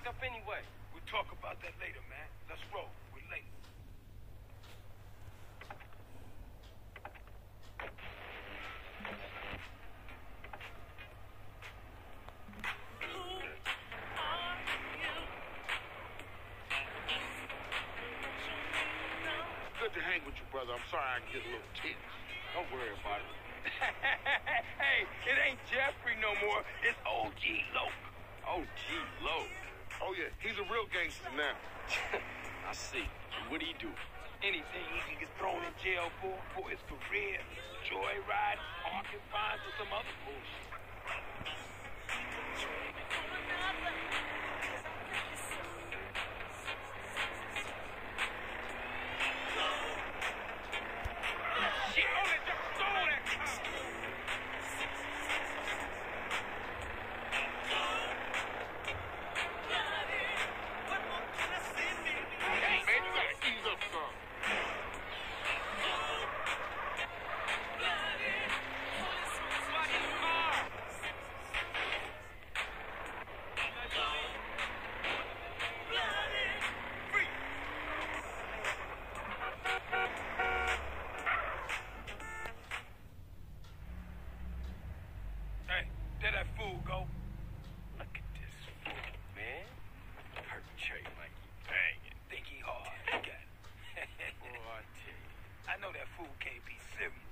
up anyway? We'll talk about that later, man. Let's roll. We're late. Good to hang with you, brother. I'm sorry I can get a little tense. Don't worry about it. Hey, it ain't Jeffrey no more. It's OG Loc. OG Loc. Oh, yeah. He's a real gangster now. I see. And what do he do? Anything he can get thrown in jail for his career, joyride, parking fines, or some other bullshit. Shit, oh, they just stole that car. Hey, man, you gotta ease up some. Hey, there that fool go. Look at this fool, man. Hurt Trey like he banging. Think he hard. He got it. Oh, I tell you. I know that fool can't be serious.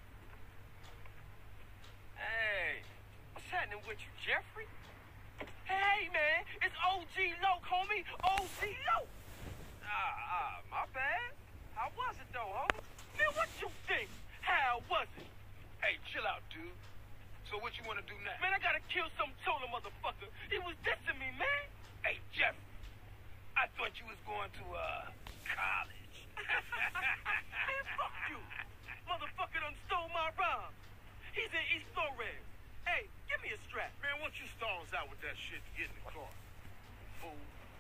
Hey, what's happening with you, Jeffrey? Hey, man, it's OG Loc, homie. OG Loc. My bad. How was it, though, homie? Man, what you think? How was it? Hey, chill out, dude. So what you want to do now? Man, I gotta kill some Tola motherfucker. He was dissing me, man. Hey, Jeff, I thought you was going to, college. Man, fuck you. Motherfucker done stole my rhyme. He's in East Flores. Hey, give me a strap. Man, why don't you stall us out with that shit to get in the car? Fool.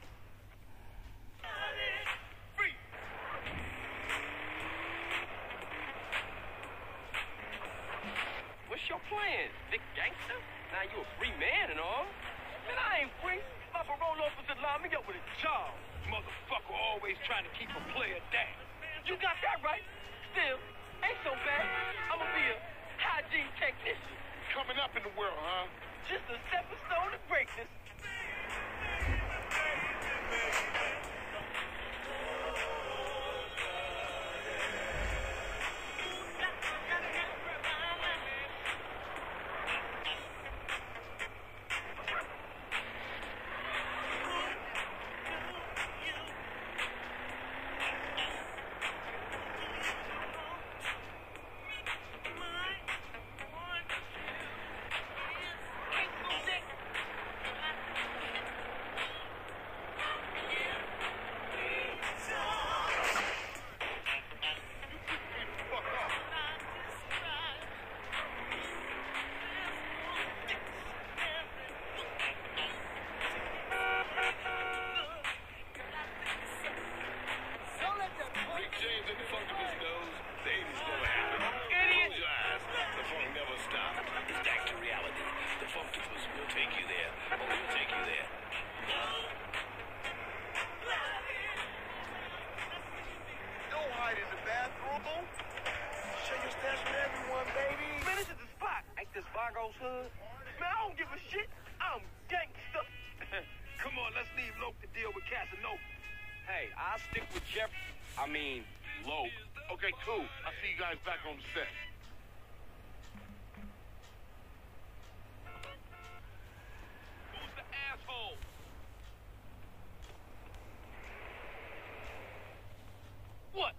Free. What's your plan, big gangster? Now you a free man and all. Man, I ain't free. My parole officer lined me up with a job. Motherfucker always trying to keep a player down. You got that right. Still, ain't so bad. I'ma be a hygiene technician. Coming up in the world, huh? Just a stepping stone to greatness. Hood. Man, I don't give a shit. I'm gangsta. Come on, let's leave Loc to deal with Casanova. Hey, I'll stick with Jeff. Loc. Okay, cool. I'll see you guys back on the set. Who's the asshole? What?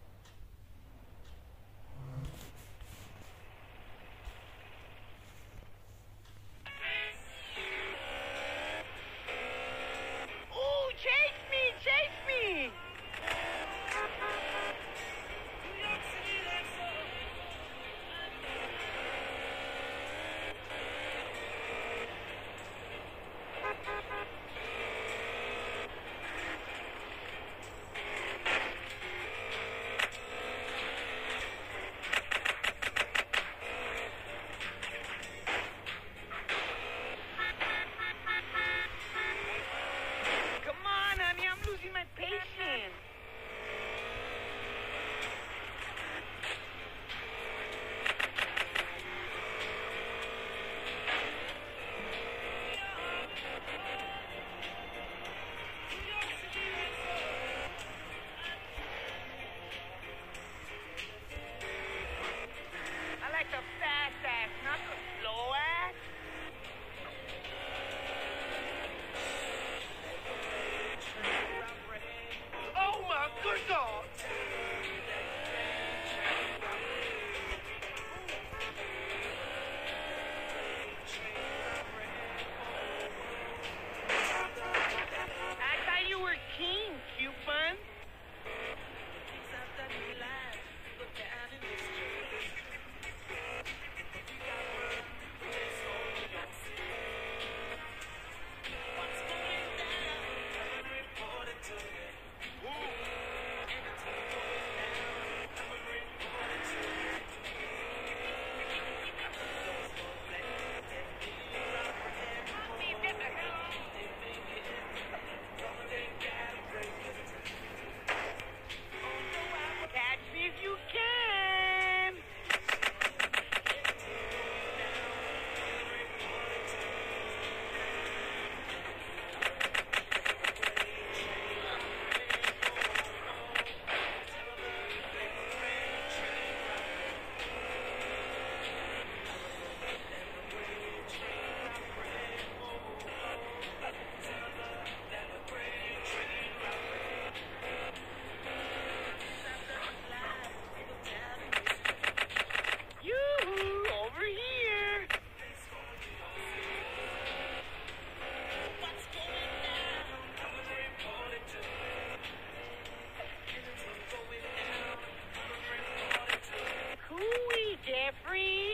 Jeffrey.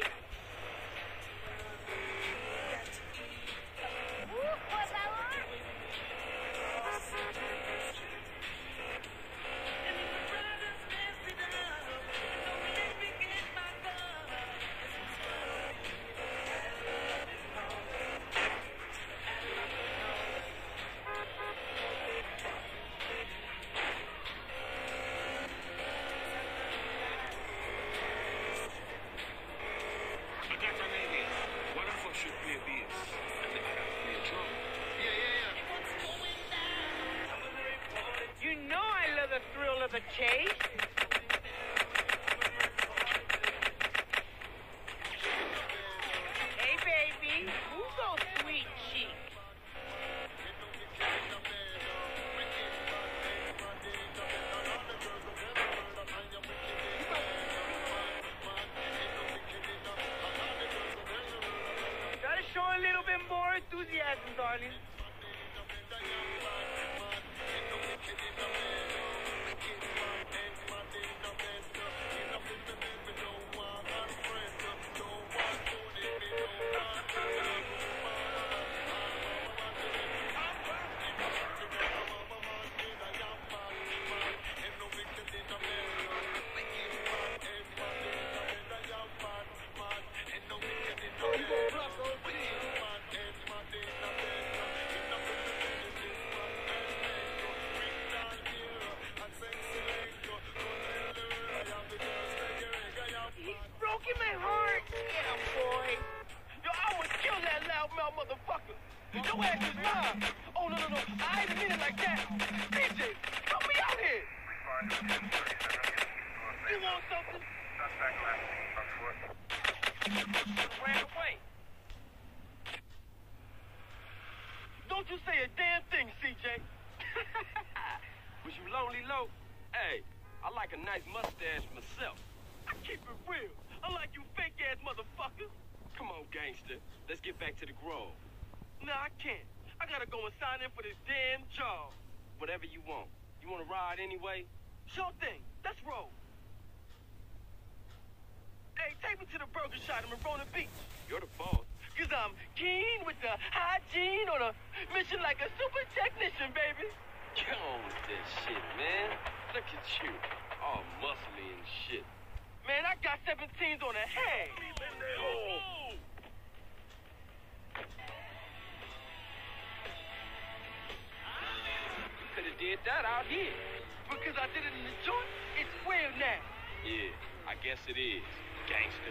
Por favor. You know I love the thrill of the chase. Hey, baby, who's those sweet cheeks? Gotta show a little bit more enthusiasm, darling. Broken my heart. Yeah, boy. Yo, I would kill that loudmouth motherfucker. Your ass is mine. Oh, no, no, no. I ain't mean it like that. DJ, help me out here. You want something? Ran away. Don't you say a damn thing, CJ. Was you lonely, low? Hey, I like a nice mustache myself. I keep it real. Unlike you fake-ass motherfuckers. Come on, gangster. Let's get back to the Grove. Nah, I can't. I gotta go and sign in for this damn job. Whatever you want. You wanna ride anyway? Sure thing. Let's roll. Hey, take me to the burger shop in Marona Beach. You're the boss. Cause I'm keen with the hygiene on a mission like a super technician, baby. Get on with that shit, man. Look at you. All muscly and shit. Man, I got 17s on the head. Oh. You could have did that out here. Because I did it in the joint, it's real now. Yeah, I guess it is, gangster.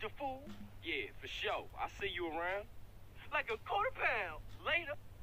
fool. Yeah, for sure. I'll see you around. Like a quarter pound. Later.